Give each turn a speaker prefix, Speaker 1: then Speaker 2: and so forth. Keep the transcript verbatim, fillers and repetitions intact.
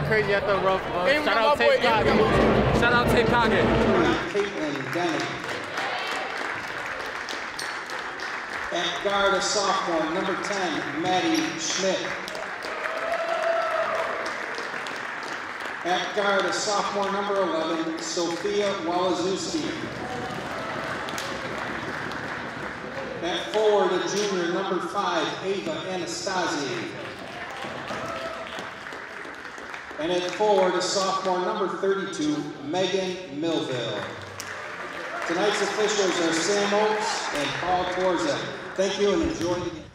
Speaker 1: crazy at the rough. Uh,
Speaker 2: Ain't
Speaker 1: shout
Speaker 2: got
Speaker 1: out
Speaker 2: my boy,
Speaker 1: Tate
Speaker 2: ain't got
Speaker 1: Kage. Shout out Tate Kage.
Speaker 3: Caitlin Denny. At guard, a sophomore, number ten, Maddie Schmidt. At guard, a sophomore, number eleven, Sophia Walazuski. At forward, a junior, number five, Ava Anastasi. And at forward, a sophomore, number thirty-two, Megan Millville. Tonight's officials are Sam Oates and Paul Torza. Thank you and enjoy the game.